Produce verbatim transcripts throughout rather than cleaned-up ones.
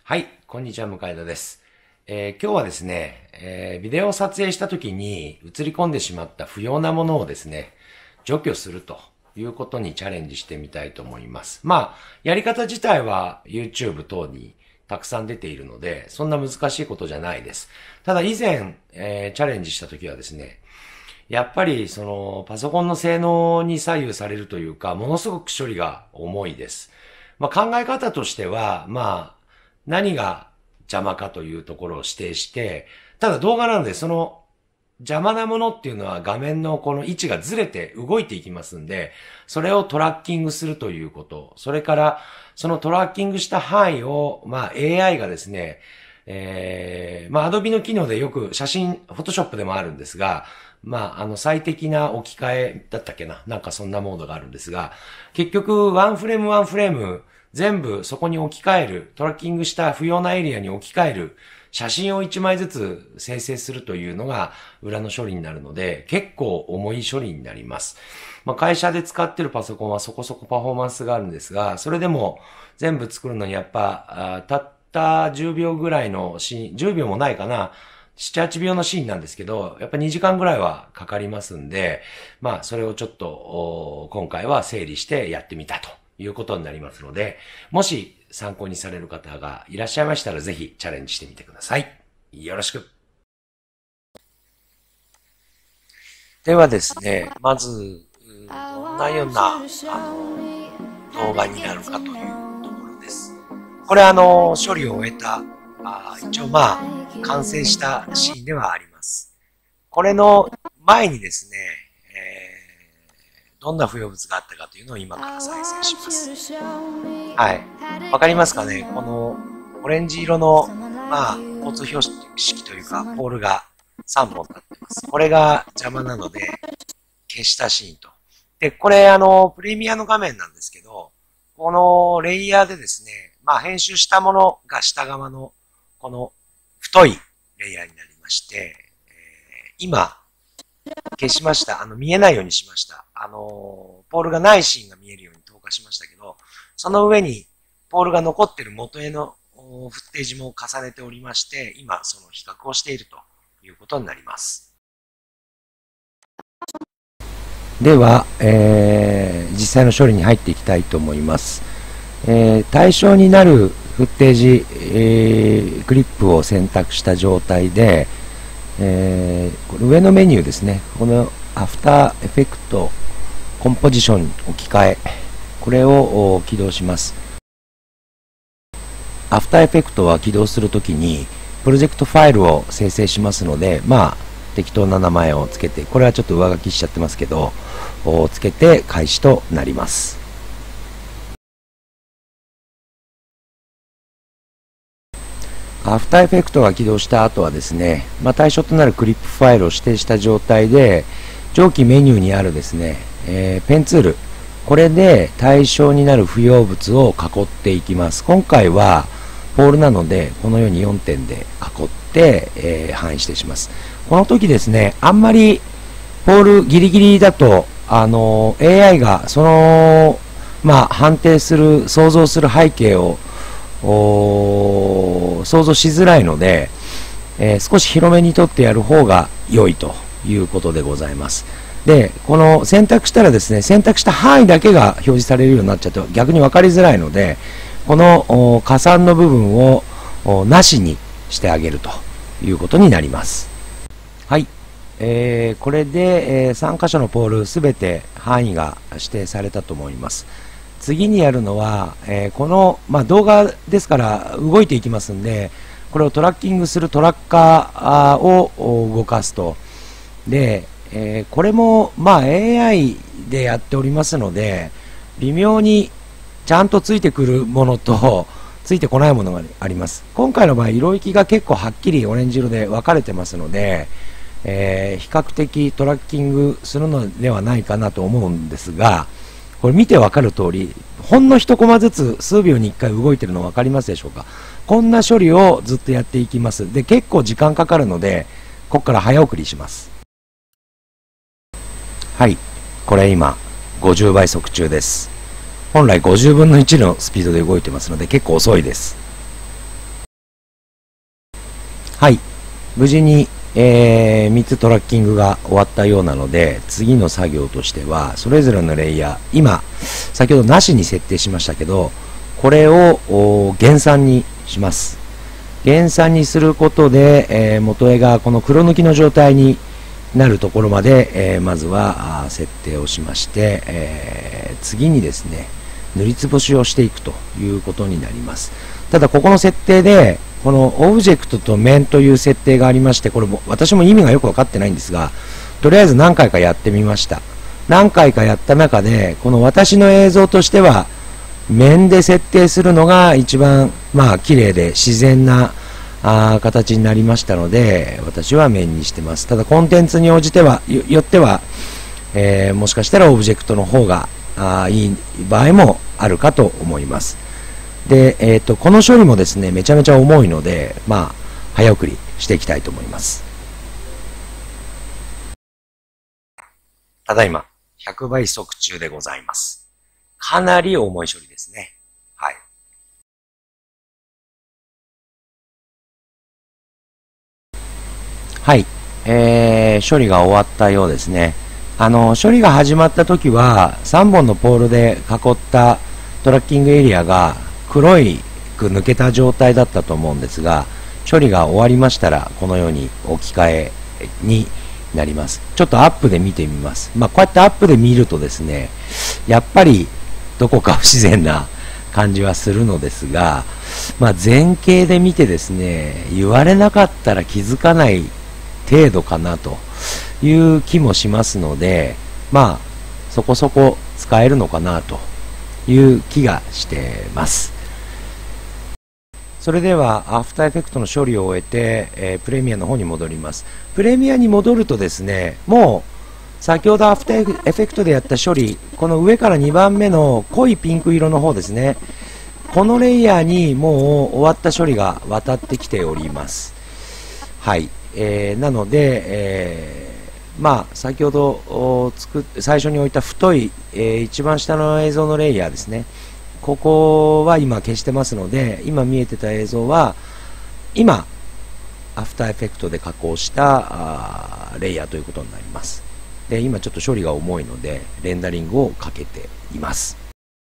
はい、こんにちは、向田です。えー今日はですね、えービデオを撮影した時に映り込んでしまった不要なものをですね、除去するということにチャレンジしてみたいと思います。まあ、やり方自体は YouTube 等にたくさん出ているので、そんな難しいことじゃないです。ただ以前、えーチャレンジした時はですね、やっぱりそのパソコンの性能に左右されるというか、ものすごく処理が重いです。まあ考え方としては、まあ、何が邪魔かというところを指定して、ただ動画なのでその邪魔なものっていうのは画面のこの位置がずれて動いていきますんで、それをトラッキングするということ、それからそのトラッキングした範囲を、まあ エーアイ がですね、えー、まあ Adobe の機能でよく写真、Photoshop でもあるんですが、まああの最適な置き換えだったっけな、なんかそんなモードがあるんですが、結局ワンフレームワンフレーム全部そこに置き換える、トラッキングした不要なエリアに置き換える、写真をいちまいずつ生成するというのが裏の処理になるので、結構重い処理になります。まあ、会社で使ってるパソコンはそこそこパフォーマンスがあるんですが、それでも全部作るのにやっぱ、あたったじゅうびょうぐらいのシーン、じゅうびょうもないかな、なな、はちびょうのシーンなんですけど、やっぱにじかんぐらいはかかりますんで、まあそれをちょっとお今回は整理してやってみたということになりますので、もし参考にされる方がいらっしゃいましたらぜひチャレンジしてみてください。よろしく。ではですね、まず、どんなような、あの、動画になるかというところです。これあの、処理を終えた、あ一応まあ、完成したシーンではあります。これの前にですね、えー、どんな不要物があったかというのを今から再生します。はい。わかりますかね、このオレンジ色の、まあ、交通標識というか、ポールがさんぼん立ってます。これが邪魔なので、消したシーンと。で、これあの、プレミアの画面なんですけど、このレイヤーでですね、まあ編集したものが下側のこの太いレイヤーになりまして、えー、今消しました。あの見えないようにしました。あの、ポールがないシーンが見えるように透過しましたけど、その上にポールが残っている元へのフッテージも重ねておりまして、今その比較をしているということになります。では、えー、実際の処理に入っていきたいと思います。えー、対象になるフッテージ、えー、クリップを選択した状態で、えー、これ上のメニューですね、このアフターエフェクトコンポジション置き換え、これを起動します。アフターエフェクトは起動するときにプロジェクトファイルを生成しますので、まあ適当な名前をつけて、これはちょっと上書きしちゃってますけど、つけて開始となります。アフターエフェクトが起動した後はですね、まあ、対象となるクリップファイルを指定した状態で、上記メニューにあるですね、えー、ペンツール、これで対象になる不要物を囲っていきます。今回はポールなので、このようによんてんで囲って、えー、範囲指定します。この時ですね、あんまりポールギリギリだと、あの、エーアイ がその、まあ、判定する、想像する背景を、想像しづらいので、えー、少し広めにとってやる方が良いということでございます。で、この選択したらですね、選択した範囲だけが表示されるようになっちゃって逆に分かりづらいので、この加算の部分をなしにしてあげるということになります。はい。えー、これで、えー、さん箇所のポールすべて範囲が指定されたと思います。次にやるのは、えー、この、まあ、動画ですから動いていきますんで、これをトラッキングするトラッカーを動かすと。で、えー、これも、まあ、エーアイ でやっておりますので、微妙にちゃんとついてくるものとついてこないものがあります。今回の場合、色域が結構はっきりオレンジ色で分かれてますので、えー、比較的トラッキングするのではないかなと思うんですが、これ見てわかる通り、ほんの一コマずつ数秒にいっかい動いてるの分かりますでしょうか。こんな処理をずっとやっていきます。で、結構時間かかるので、ここから早送りします。はい。これ今、ごじゅうばい速中です。本来ごじゅうぶんのいちのスピードで動いてますので、結構遅いです。 はい。無事に、えー、みっつトラッキングが終わったようなので、次の作業としては、それぞれのレイヤー、今、先ほどなしに設定しましたけど、これを減産にします。減産にすることで、えー、元絵がこの黒抜きの状態になるところまで、えー、まずは設定をしまして、えー、次にですね、塗りつぶしをしていくということになります。ただ、ここの設定で、このオブジェクトと面という設定がありまして、これも私も意味がよく分かってないんですが、とりあえず何回かやってみました。何回かやった中で、この私の映像としては、面で設定するのが一番、まあ、綺麗で自然なあ形になりましたので、私は面にしてます。ただ、コンテンツに応じては、よ、よっては、えー、もしかしたらオブジェクトの方があいい場合もあるかと思います。で、えっと、この処理もですね、めちゃめちゃ重いので、まあ、早送りしていきたいと思います。ただいま、ひゃくばい速中でございます。かなり重い処理ですね。はい。はい。えー、処理が終わったようですね。あの、処理が始まった時は、さんぼんのポールで囲ったトラッキングエリアが黒いく抜けた状態だったと思うんですが、処理が終わりましたら、このように置き換えになります。ちょっとアップで見てみます。まあ、こうやってアップで見るとですね、やっぱり、どこか不自然な感じはするのですが、まあ、前景で見てですね、言われなかったら気づかない程度かなという気もしますので、まあ、そこそこ使えるのかなという気がしてます。それでは、アフターエフェクトの処理を終えて、えー、プレミアの方に戻ります。プレミアに戻るとですね、もう、先ほどアフターエフェクトでやった処理、この上からにばんめの濃いピンク色の方ですね。このレイヤーにもう終わった処理が渡ってきております。はい。えー、なので、えー、まあ、先ほど作っ最初に置いた太い、えー、一番下の映像のレイヤーですね。ここは今消してますので、今見えてた映像は、今、アフターエフェクトで加工したレイヤーということになります。で、今ちょっと処理が重いので、レンダリングをかけています。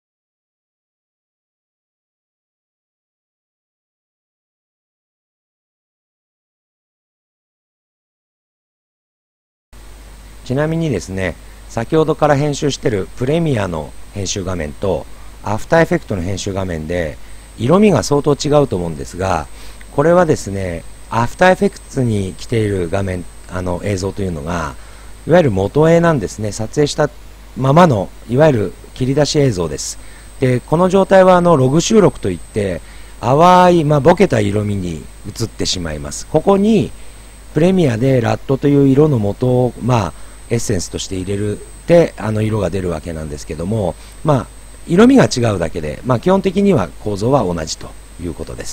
ちなみにですね、先ほどから編集しているプレミアの編集画面と、アフターエフェクトの編集画面で、色味が相当違うと思うんですが、これはですね、アフターエフェクトに来ている画面、あの映像というのが、いわゆる元絵なんですね。撮影したままのいわゆる切り出し映像です。で、この状態はあのログ収録といって淡い、まあ、ボケた色味に映ってしまいます。ここにプレミアでラットという色の元を、まあ、エッセンスとして入れるであの色が出るわけなんですけども、まあ、色味が違うだけで、まあ、基本的には構造は同じということです。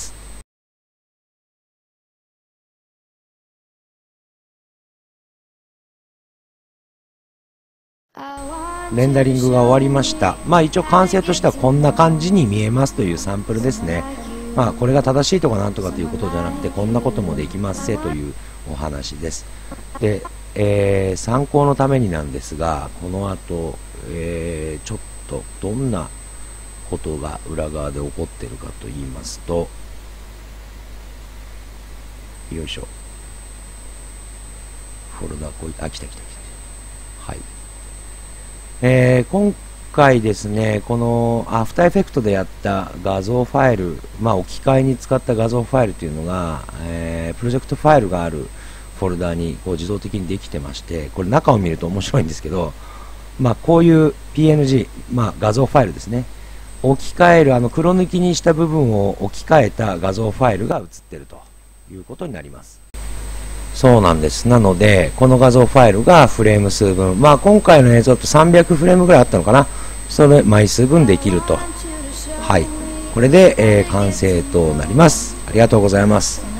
レンダリングが終わりました。まあ一応完成としてはこんな感じに見えますというサンプルですね。まあこれが正しいとかなんとかということじゃなくて、こんなこともできますせというお話です。で、えー、参考のためになんですが、この後、えー、ちょっとどんなことが裏側で起こっているかと言いますと、よいしょ。フォルダこい、あ、来た来た来た。はい。えー、今回ですね、このアフターエフェクトでやった画像ファイル、まあ、置き換えに使った画像ファイルというのが、えー、プロジェクトファイルがあるフォルダにこう自動的にできてまして、これ中を見ると面白いんですけど、まあ、こういう ピーエヌジー、まあ、画像ファイルですね、置き換える、あの黒抜きにした部分を置き換えた画像ファイルが映っているということになります。そうなんです。なので、この画像ファイルがフレーム数分、まあ今回の映像とさんびゃくフレームぐらいあったのかな。それ枚数分できると。はい。これで、えー、完成となります。ありがとうございます。